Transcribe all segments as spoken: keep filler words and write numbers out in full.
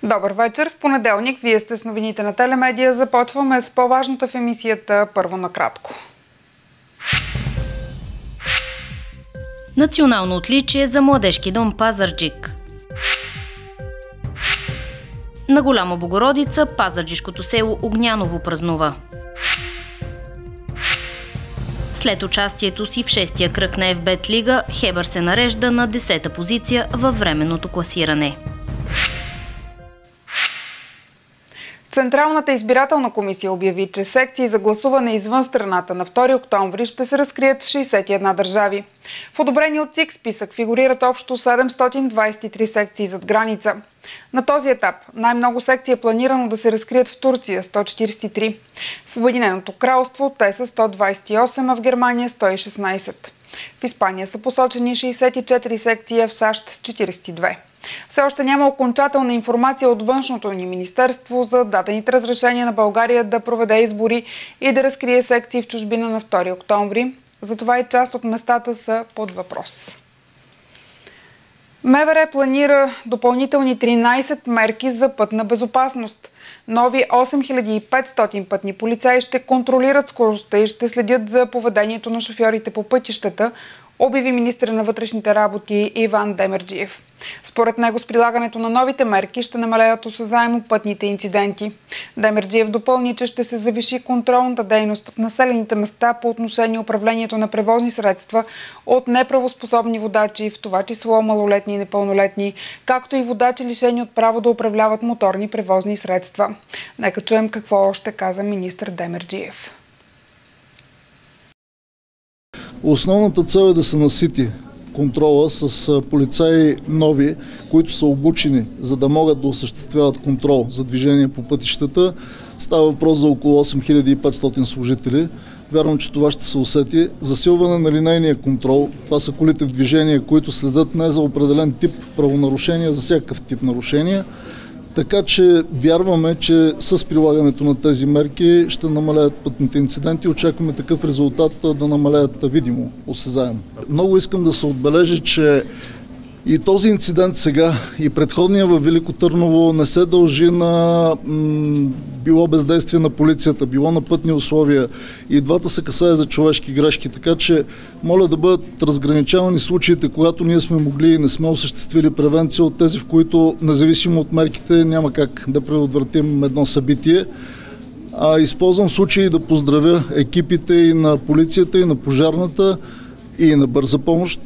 Добър вечер. В понеделник вие сте с новините на Телемедия. Започваме с по-важното в емисията първо накратко. Национално отличие за младежки дом Пазарджик. На Голяма Богородица пазарджишкото село Огняново празнува. След участието си в шестия кръг на Еф Бет Лига, Хебър се нарежда на десета позиция във временното класиране. Централната избирателна комисия обяви, че секции за гласуване извън страната на втори октомври ще се разкрият в шейсет и една държави. В одобрение от ЦИК списък фигурират общо седемстотин двадесет и три секции зад граница. На този етап най-много секции е планирано да се разкрият в Турция – сто четиридесет и три. В Обединеното кралство те са сто двадесет и осем, а в Германия сто и шестнадесет. В Испания са посочени шейсет и четири секции, а в САЩ четиридесет и две. Все още няма окончателна информация от външното ни министерство за дадените разрешения на България да проведе избори и да разкрие секции в чужбина на втори октомври. Затова и част от местата са под въпрос. МВР планира допълнителни тринадесет мерки за пътна безопасност. Нови осем хиляди и петстотин пътни полицаи ще контролират скоростта и ще следят за поведението на шофьорите по пътищата, обяви министър на вътрешните работи Иван Демерджиев. Според него с прилагането на новите мерки ще намалеят осезаемо пътните инциденти. Демерджиев допълни, че ще се завиши контролната дейност в населените места по отношение управлението на превозни средства от неправоспособни водачи, в това число малолетни и непълнолетни, както и водачи лишени от право да управляват моторни превозни средства. Нека чуем какво още каза министър Демерджиев. Основната цел е да се насити контрола с полицаи нови, които са обучени, за да могат да осъществяват контрол за движение по пътищата. Става въпрос за около осем хиляди и петстотин служители. Вярвам, че това ще се усети. Засилване на линейния контрол. Това са колите в движение, които следят не за определен тип правонарушения, за всякакъв тип нарушения. Така че вярваме, че с прилагането на тези мерки ще намалеят пътните инциденти. Очакваме такъв резултат да намалеят видимо, осезаемо. Много искам да се отбележи, че и този инцидент сега, и предходния във Велико Търново не се дължи на м, било бездействие на полицията, било на пътни условия. И двата се касае за човешки грешки, така че моля да бъдат разграничавани случаите, когато ние сме могли и не сме осъществили превенция, от тези, в които независимо от мерките няма как да предотвратим едно събитие. А използвам случай да поздравя екипите и на полицията, и на пожарната, и на бърза помощ.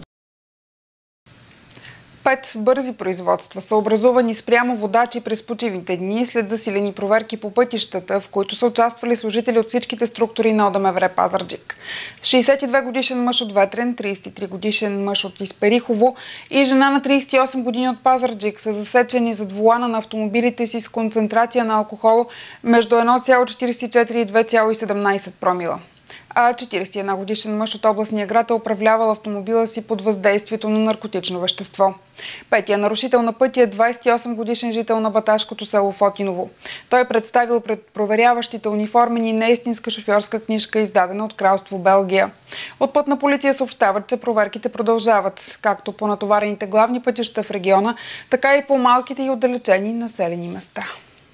Пет бързи производства са образувани спрямо водачи през почивните дни след засилени проверки по пътищата, в които са участвали служители от всичките структури на О Д М В Р Пазарджик. шейсет и две годишен мъж от Ветрен, тридесет и три годишен мъж от Исперихово и жена на тридесет и осем години от Пазарджик са засечени зад волана на автомобилите си с концентрация на алкохол между едно цяло четиридесет и четири и две цяло седемнадесет промила. А четиридесет и една годишен мъж от областния град е управлявал автомобила си под въздействието на наркотично вещество. Петия нарушител на пътя е двадесет и осем годишен жител на баташкото село Фотиново. Той е представил пред проверяващите униформени неистинска шофьорска книжка, издадена от Кралство Белгия. От Пътна полиция съобщават, че проверките продължават, както по натоварените главни пътища в региона, така и по малките и отдалечени населени места.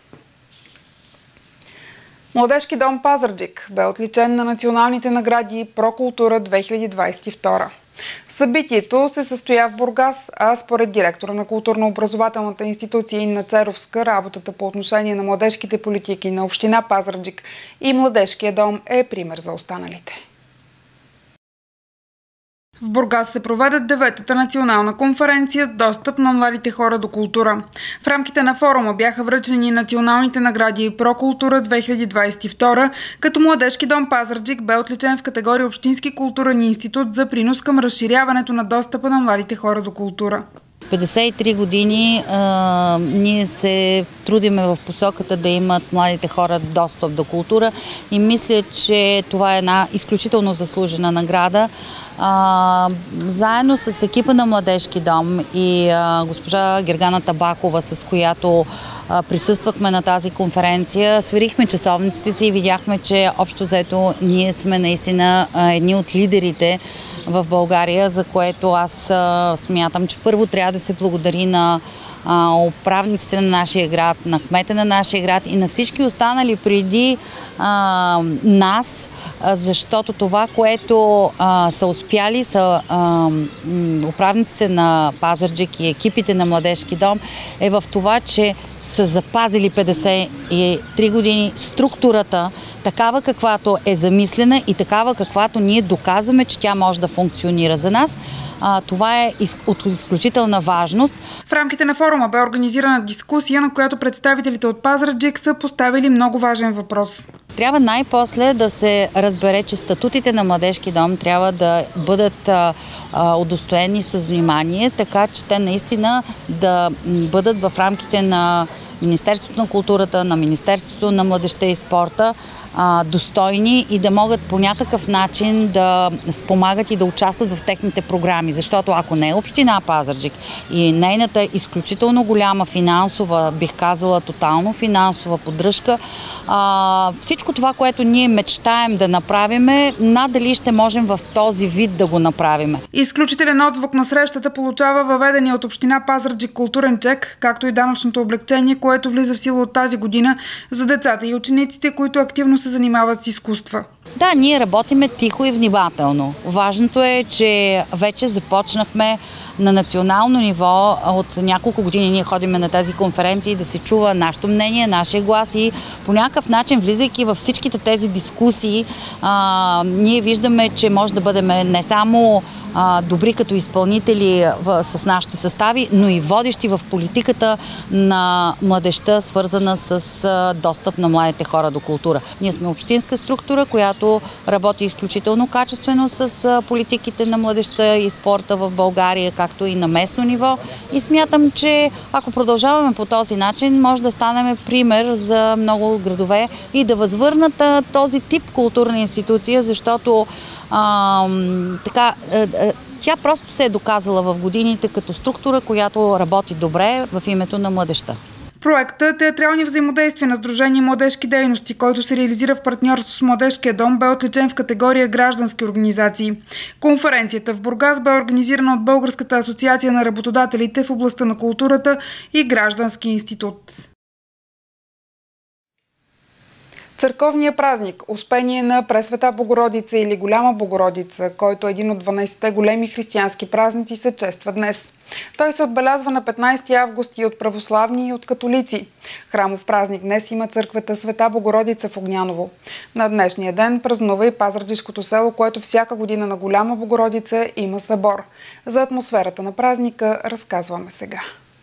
Младежки дом Пазарджик бе отличен на националните награди Прокултура две хиляди двадесет и втора. Събитието се състоя в Бургас, а според директора на културно-образователната институция Инна Церовска, работата по отношение на младежките политики на община Пазарджик и Младежкия дом е пример за останалите. В Бургас се проведе деветата национална конференция «Достъп на младите хора до култура». В рамките на форума бяха връчени националните награди Прокултура две хиляди двадесет и втора, като Младежки дом Пазарджик бе отличен в категория Общински културен институт за принос към разширяването на достъпа на младите хора до култура. петдесет и три години а, ние се трудиме в посоката да имат младите хора достъп до култура и мисля, че това е една изключително заслужена награда. А, заедно с екипа на Младежки дом и а, госпожа Гергана Табакова, с която а, присъствахме на тази конференция, сверихме часовниците си и видяхме, че общо взето ние сме наистина а, едни от лидерите в България, за което аз а, смятам, че първо трябва да се благодари на а, управниците на нашия град, на кмета на нашия град и на всички останали преди а, нас, а, защото това, което а, са успяли, са а, управниците на Пазарджик и екипите на Младежки дом, е в това, че са запазили петдесет и три години структурата, такава каквато е замислена и такава каквато ние доказваме, че тя може да функционира за нас. А, това е из, от изключителна важност. В рамките на форума бе организирана дискусия, на която представителите от Пазарджик са поставили много важен въпрос. Трябва най-после да се разбере, че статутите на Младежки дом трябва да бъдат а, а, удостоени с внимание, така че те наистина да бъдат в рамките на Министерството на културата, на Министерството на младежта и спорта а, достойни и да могат по някакъв начин да спомагат и да участват в техните програми. Защото ако не е община Пазарджик и нейната изключително голяма финансова, бих казала тотално финансова поддръжка, а, всичко това, което ние мечтаем да направиме, надали ще можем в този вид да го направим. Изключителен отзвук на срещата получава въведения от община Пазарджик културен чек, както и данъчното облегчение, което влиза в сила от тази година за децата и учениците, които активно се занимават с изкуства. Да, ние работиме тихо и внимателно. Важното е, че вече започнахме на национално ниво. От няколко години ние ходиме на тази конференция да се чува нашето мнение, нашия глас и по някакъв начин, влизайки във всичките тези дискусии, а, ние виждаме, че може да бъдем не само а, добри като изпълнители в, с нашите състави, но и водещи в политиката на младежта, свързана с а, достъп на младите хора до култура. Ние сме общинска структура, която работи изключително качествено с а, политиките на младежта и спорта в България, както и на местно ниво. И смятам, че ако продължаваме по този начин, може да станем пример за много градове и да възвърнат а, този тип културна институция, защото а, така, а, а, тя просто се е доказала в годините като структура, която работи добре в името на младежта. Проектът „Театрални взаимодействия на Сдружение младежки дейности“, който се реализира в партньорство с Младежкия дом, бе отличен в категория граждански организации. Конференцията в Бургас бе организирана от Българската асоциация на работодателите в областта на културата и Граждански институт. Църковният празник Успение на Пресвета Богородица или Голяма Богородица, който е един от дванайсетте големи християнски празници, се чества днес. Той се отбелязва на петнайсети август и от православни и от католици. Храмов празник днес има църквата Света Богородица в Огняново. На днешния ден празнува и Пазарджишкото село, което всяка година на Голяма Богородица има събор. За атмосферата на празника разказваме сега.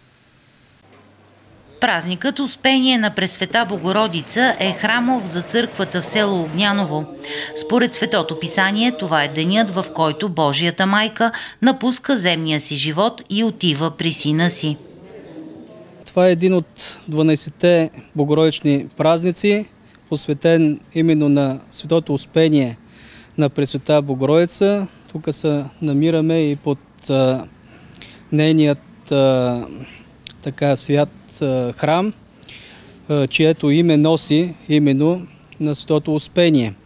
Празникът Успение на Пресвета Богородица е храмов за църквата в село Огняново. Според Светото писание, това е денят, в който Божията майка напуска земния си живот и отива при сина си. Това е един от дванайсетте богородични празници, посветен именно на Светото Успение на Пресвета Богородица. Тук се намираме и под а, нейният а, така свят храм, чието име носи именно на Светото Успение.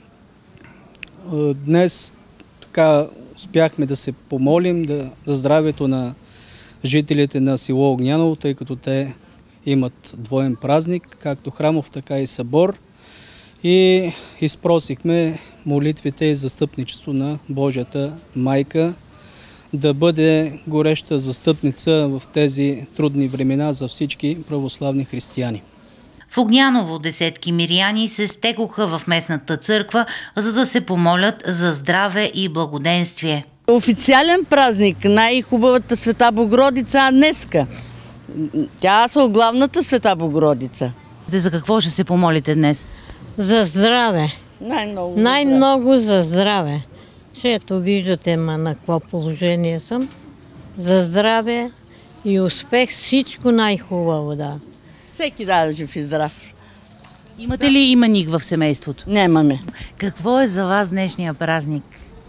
Днес така успяхме да се помолим да, за здравето на жителите на село Огняново, тъй като те имат двоен празник, както храмов, така и събор. И изпросихме молитвите и застъпничество на Божията майка да бъде гореща застъпница в тези трудни времена за всички православни християни. В Огняново десетки миряни се стекоха в местната църква, за да се помолят за здраве и благоденствие. Официален празник, най-хубавата Света Богородица днеска. Тя е главната Света Богородица. За какво ще се помолите днес? За здраве. Най-много, Най-много за здраве. Ето виждате ма на какво положение съм. За здраве и успех, всичко най-хубаво, да. Всеки да е жив и здрав. Имате ли именик в семейството? Нямаме. Какво е за вас днешния празник?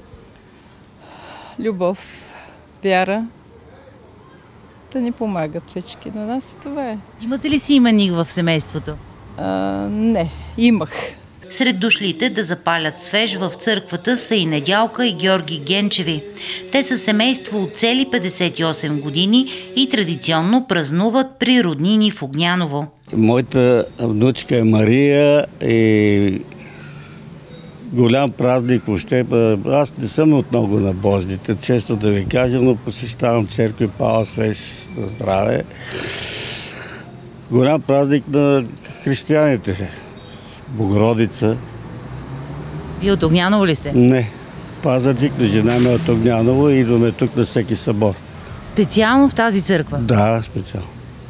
Любов, вяра, да ни помагат всички на нас и това е. Имате ли си именик в семейството? А, не, имах. Сред дошлите да запалят свеж в църквата са и Недялка и Георги Генчеви. Те са семейство от цели петдесет и осем години и традиционно празнуват при роднини в Огняново. Моята внучка е Мария и голям празник въобще. Аз не съм от много на божните, често да ви кажа, но посещавам църкви, пала свеж за здраве. Голям празник на християните. Богородица. Вие от Огняново ли сте? Не. Пазарджик, на жена ме от Огняново и идваме тук на всеки събор. Специално в тази църква? Да, специално.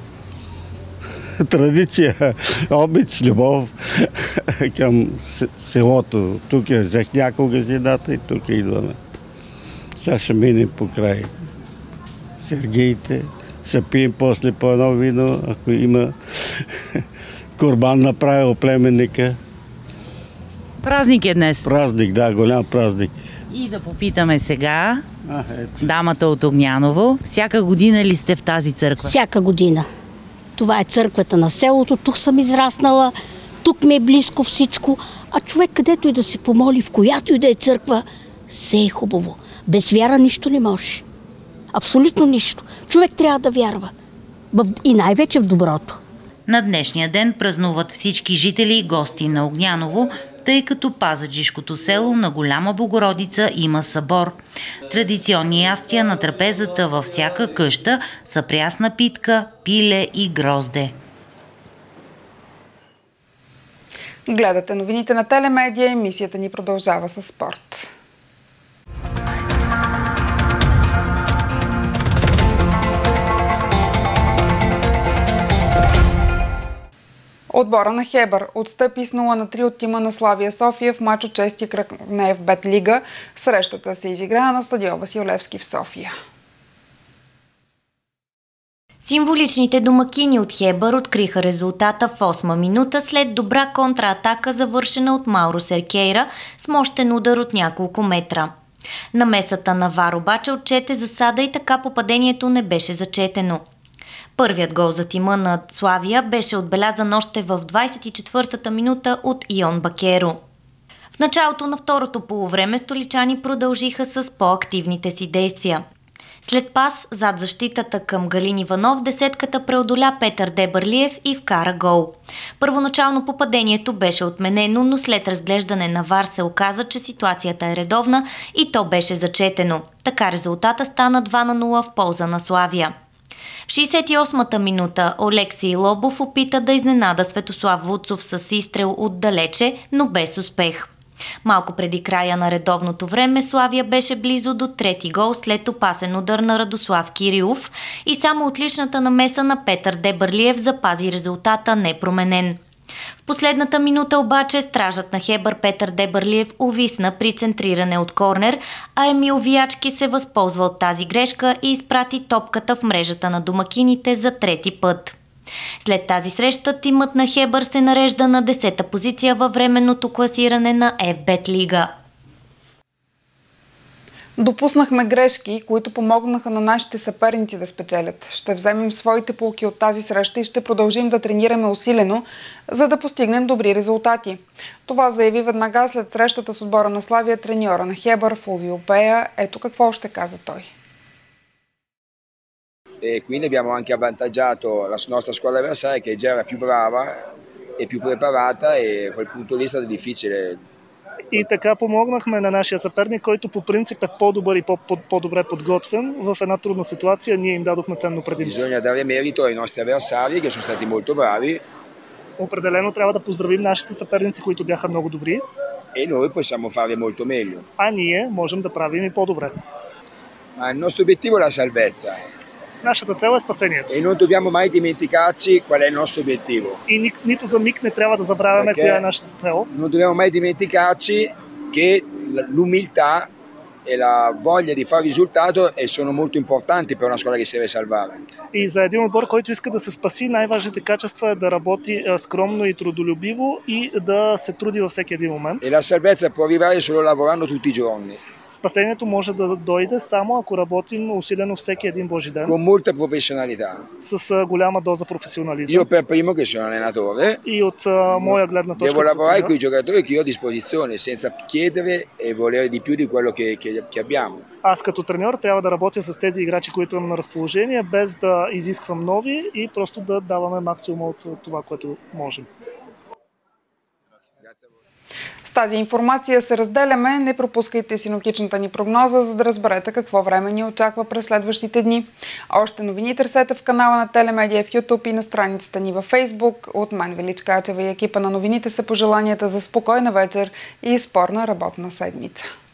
Традиция, обич, любов към селото. Тук я взех няколко зидата и тук идваме. Сега ще минем покрай Сергиите, ще пием после по едно вино, ако има курбан направил племенника. Празник е днес. Празник, да, голям празник. И да попитаме сега, а, дамата от Огняново, всяка година ли сте в тази църква? Всяка година. Това е църквата на селото, тук съм израснала, тук ми е близко всичко, а човек където и да се помоли, в която и да е църква, все е хубаво. Без вяра нищо не може. Абсолютно нищо. Човек трябва да вярва. И най-вече в доброто. На днешния ден празнуват всички жители и гости на Огняново, тъй като пазарджишкото село на Голяма Богородица има събор. Традиционни ястия на трапезата във всяка къща са прясна питка, пиле и грозде. Гледате новините на Телемедия, емисията ни продължава със спорт. Отбора на Хебър отстъпи с нула на три от тима на Славия София в мач от шести кръг на ФБет Лига. Срещата се изигра на стадион Васил Левски в София. Символичните домакини от Хебър откриха резултата в осма минута след добра контратака, завършена от Мауро Серкейра с мощен удар от няколко метра. Намесата на ВАР обаче отчете засада и така попадението не беше зачетено. Първият гол за тима на Славия беше отбелязан още в двадесет и четвъртата минута от Ион Бакеро. В началото на второто полувреме столичани продължиха с по-активните си действия. След пас зад защитата към Галин Иванов, десетката преодоля Петър Дебърлиев и вкара гол. Първоначално попадението беше отменено, но след разглеждане на ВАР се оказа, че ситуацията е редовна и то беше зачетено. Така резултата стана два на нула в полза на Славия. В шейсет и осмата минута Олексий Лобов опита да изненада Светослав Вуцов с изстрел отдалече, но без успех. Малко преди края на редовното време Славия беше близо до трети гол след опасен удар на Радослав Кирилов и само отличната намеса на Петър Дебърлиев запази резултата непроменен. В последната минута обаче стражът на Хебър Петър Дебърлиев увисна при центриране от корнер, а Емил Виячки се възползва от тази грешка и изпрати топката в мрежата на домакините за трети път. След тази среща тимът на Хебър се нарежда на десета позиция във временното класиране на ФБет Лига. Допуснахме грешки, които помогнаха на нашите съперници да спечелят. Ще вземем своите поуки от тази среща и ще продължим да тренираме усилено, за да постигнем добри резултати. Това заяви веднага след срещата с отбора на Славия треньора на Хебър Фулвио Пея. Ето какво ще каза той. E quindi abbiamo anche avvantaggiato la nostra squadra avversaria che già era più brava e più preparata e a quel punto lì è stato difficile. И така помогнахме на нашия съперник, който по принцип е по-добър и по-добре подготвен. В една трудна ситуация ние им дадохме ценно предимство. Bisogna dare merito ai nostri avversari che sono stati molto bravi. Определено трябва да поздравим нашите съперници, които бяха много добри. E noi possiamo fare molto meglio. А ние можем да правим и по-добре. Ma il nostro obiettivo è la salvezza. Нашата цел е спасението. E non dobbiamo mai dimenticarci qual è il nostro obiettivo. И ни, нито за миг не трябва да забравяме коя е нашата цел. Non dobbiamo mai dimenticarci che l'umiltà e la voglia di fare risultato sono molto importanti per una squadra che si deve salvare. И за един отбор, който иска да се спаси, най-важните качества е да работи скромно и трудолюбиво и да се труди във всеки един момент. E la salvezza può arrivare solo lavorando tutti i giorni. Спасението може да дойде само ако работим усилено всеки един Божи ден. Con molta professionalità. С голяма доза професионализъм. Io per primo che sono allenatore. И от uh, моя гледна точка. Devo lavorare con i giocatori che io ho a disposizione, senza chiedere e volere di più di quello che, che, che abbiamo. Аз като треньор трябва да работя с тези играчи, които имам на разположение, без да изисквам нови и просто да даваме максимум от това, което можем. С тази информация се разделяме. Не пропускайте синоптичната ни прогноза, за да разберете какво време ни очаква през следващите дни. Още новини търсете в канала на Телемедия в YouTube и на страницата ни във Facebook. От мен Величка Ачева и екипа на новините са пожеланията за спокойна вечер и спорна работна седмица.